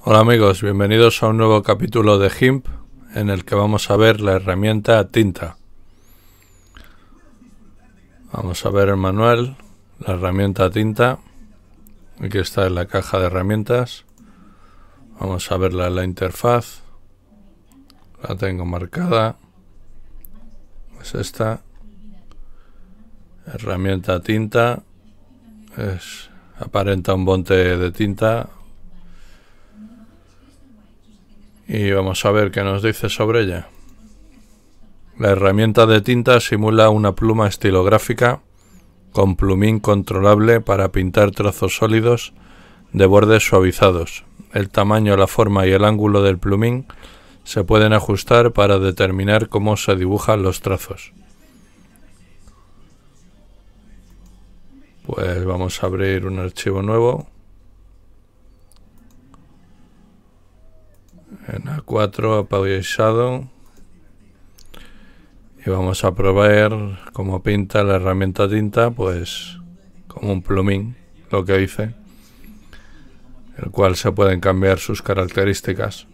Hola amigos, bienvenidos a un nuevo capítulo de GIMP en el que vamos a ver la herramienta tinta. Vamos a ver el manual, la herramienta tinta. Aquí está en la caja de herramientas. Vamos a verla en la interfaz. La tengo marcada. Es esta. Herramienta tinta. Aparenta un bote de tinta. Y vamos a ver qué nos dice sobre ella. La herramienta de tinta simula una pluma estilográfica con plumín controlable para pintar trazos sólidos de bordes suavizados. El tamaño, la forma y el ángulo del plumín se pueden ajustar para determinar cómo se dibujan los trazos. Pues vamos a abrir un archivo nuevo. En A4 Apogee Shadow. Y vamos a probar cómo pinta la herramienta tinta, pues como un plumín, lo que dice, el cual se pueden cambiar sus características.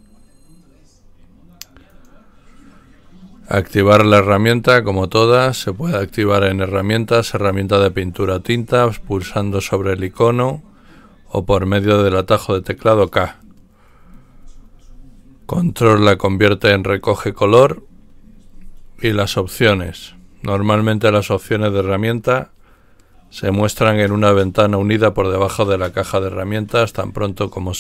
Activar la herramienta, como todas, se puede activar en herramientas, herramienta de pintura tinta, pulsando sobre el icono o por medio del atajo de teclado K. Control la convierte en recoge color. Y las opciones. Normalmente las opciones de herramienta se muestran en una ventana unida por debajo de la caja de herramientas. Tan pronto como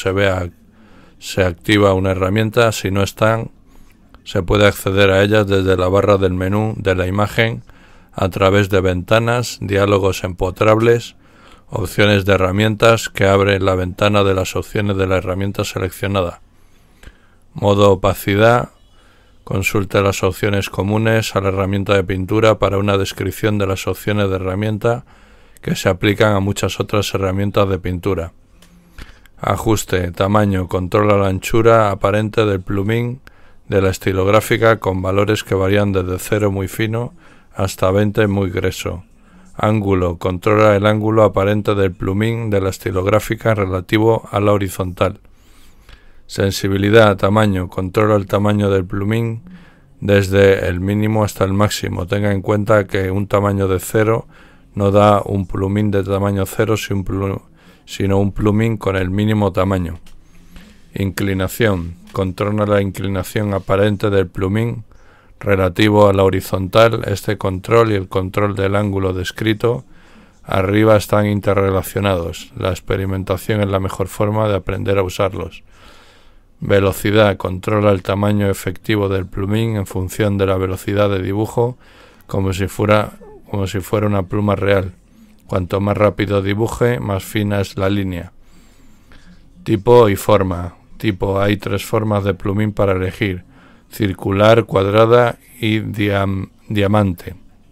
se activa una herramienta. Si no están, se puede acceder a ellas desde la barra del menú de la imagen a través de ventanas, diálogos empotrables, opciones de herramientas que abren la ventana de las opciones de la herramienta seleccionada. Modo opacidad. Consulte las opciones comunes a la herramienta de pintura para una descripción de las opciones de herramienta que se aplican a muchas otras herramientas de pintura. Ajuste, tamaño, controla la anchura aparente del plumín de la estilográfica con valores que varían desde 0 muy fino hasta 20 muy grueso. Ángulo, controla el ángulo aparente del plumín de la estilográfica relativo a la horizontal. Sensibilidad, tamaño, controla el tamaño del plumín desde el mínimo hasta el máximo. Tenga en cuenta que un tamaño de 0 no da un plumín de tamaño 0, sino un plumín con el mínimo tamaño. Inclinación, controla la inclinación aparente del plumín relativo a la horizontal. Este control y el control del ángulo descrito arriba están interrelacionados. La experimentación es la mejor forma de aprender a usarlos. Velocidad, controla el tamaño efectivo del plumín en función de la velocidad de dibujo, como si fuera una pluma real. Cuanto más rápido dibuje, más fina es la línea. Tipo y forma. Tipo, hay 3 formas de plumín para elegir: circular, cuadrada y diamante.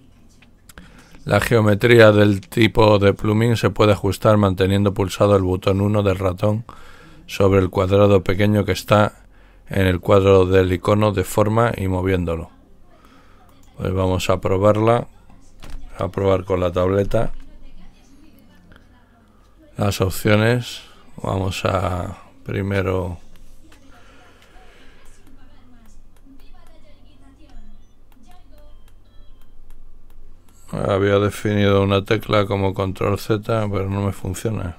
La geometría del tipo de plumín se puede ajustar manteniendo pulsado el botón 1 del ratón sobre el cuadrado pequeño que está en el cuadro del icono de forma y moviéndolo. Pues vamos a probarla, a probar con la tableta. Las opciones, vamos a primero había definido una tecla como control Z, pero no me funciona.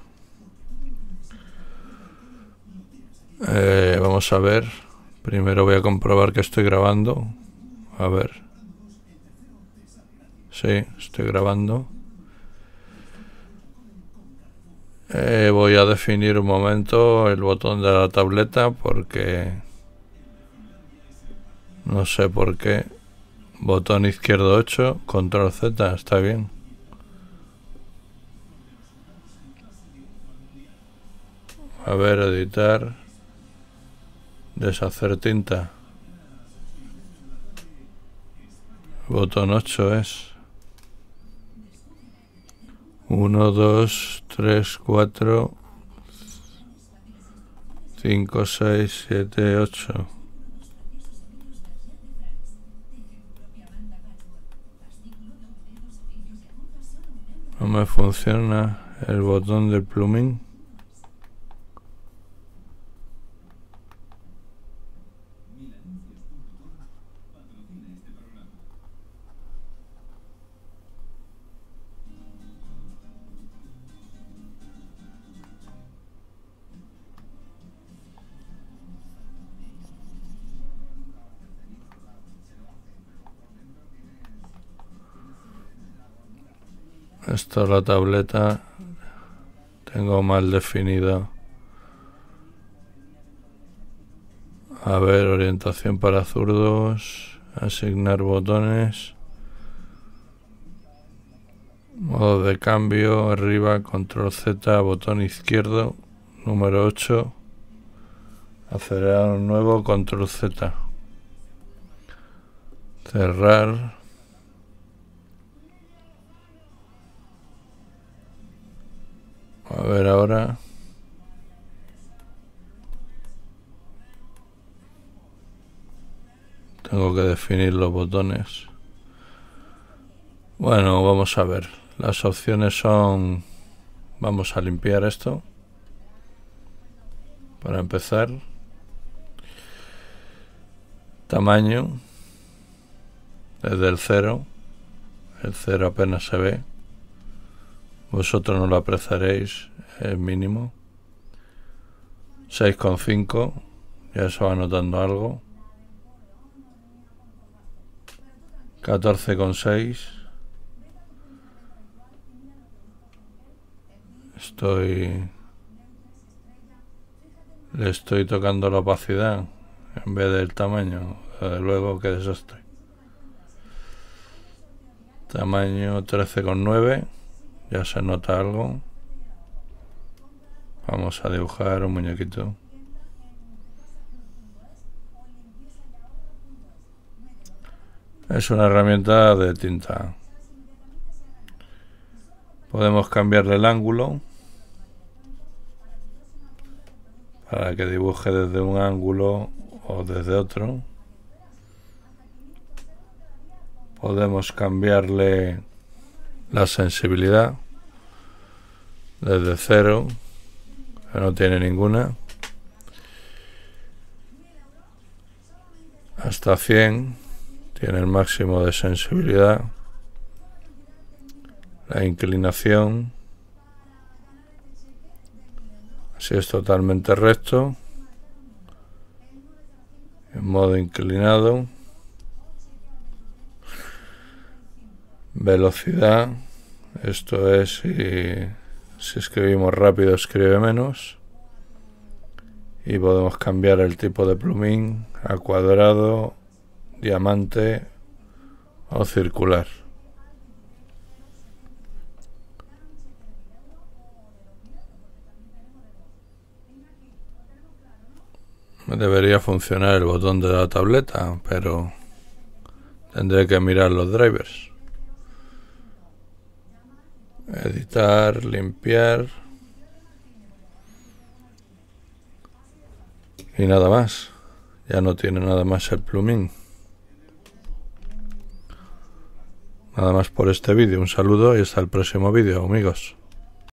Vamos a ver. Primero voy a comprobar que estoy grabando. A ver. Sí, estoy grabando. Voy a definir un momento el botón de la tableta porque no sé por qué. Botón izquierdo 8, control Z, está bien. A ver, editar. Deshacer tinta. Botón 8 es 1, 2, 3, 4, 5, 6, 7, 8. No me funciona el botón del plumín. Esto es la tableta. Tengo mal definido. A ver, orientación para zurdos. Asignar botones. Modo de cambio. Arriba, control Z, botón izquierdo. Número 8. Acelerar un nuevo, control Z. Cerrar. A ver ahora. Tengo que definir los botones. Bueno, vamos a ver. Las opciones son... Vamos a limpiar esto. Para empezar. Tamaño. Desde el 0. El 0 apenas se ve. Vosotros no lo apreciaréis. Es mínimo. 6,5. Ya se va notando algo. 14,6. Le estoy tocando la opacidad en vez del tamaño. Desde luego, qué desastre. Tamaño 13,9. Ya se nota algo. Vamos a dibujar un muñequito. Es una herramienta de tinta. Podemos cambiarle el ángulo para que dibuje desde un ángulo o desde otro. Podemos cambiarle la sensibilidad desde 0, que no tiene ninguna, hasta 100. Tiene el máximo de sensibilidad. La inclinación. Si es totalmente recto. En modo inclinado. Velocidad. Esto es si escribimos rápido, escribe menos. Y podemos cambiar el tipo de plumín a cuadrado, diamante o circular. Debería funcionar el botón de la tableta, pero tendré que mirar los drivers. Editar, limpiar y nada más. Ya no tiene nada más el plumín. Nada más por este vídeo. Un saludo y hasta el próximo vídeo, amigos.